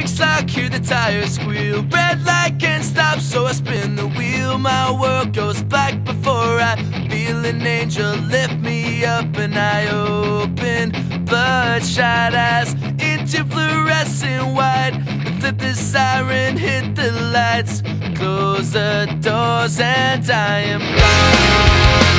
brakes lock, hear the tires squeal. Red light can't stop, so I spin the wheel. My world goes black before I feel an angel lift me up, and I open bloodshot eyes into fluorescent white. Flip the siren, hit the lights, close the doors, and I am gone.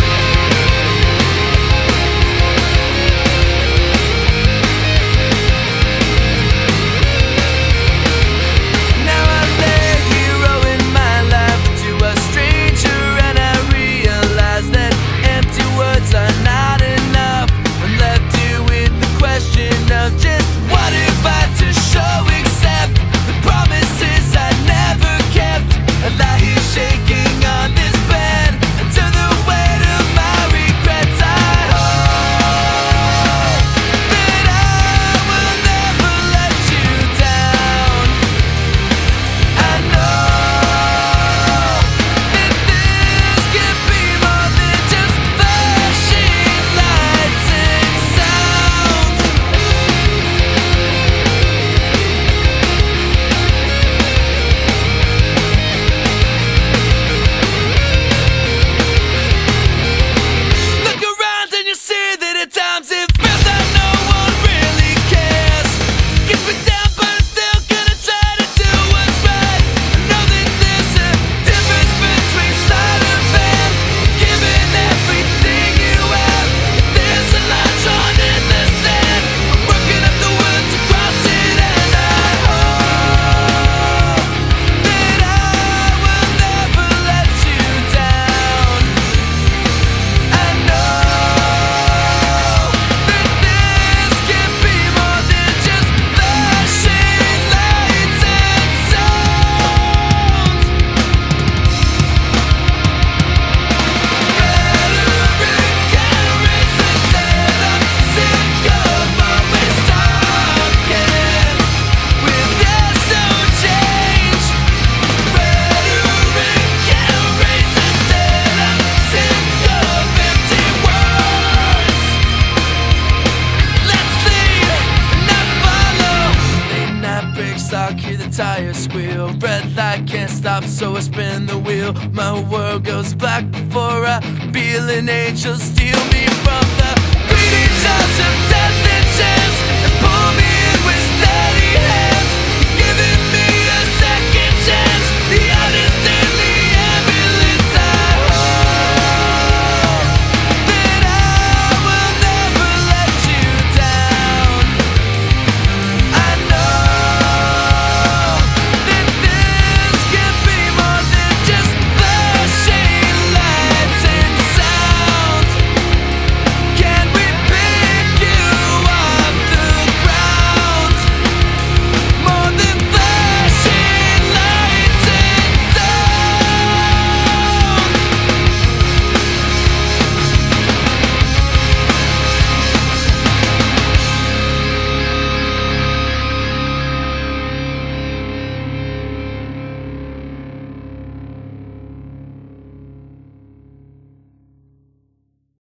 Hear the tires squeal. Red light can't stop, so I spin the wheel. My world goes black before I feel an angel steal me from the bleeding jaws of death and chance and pull me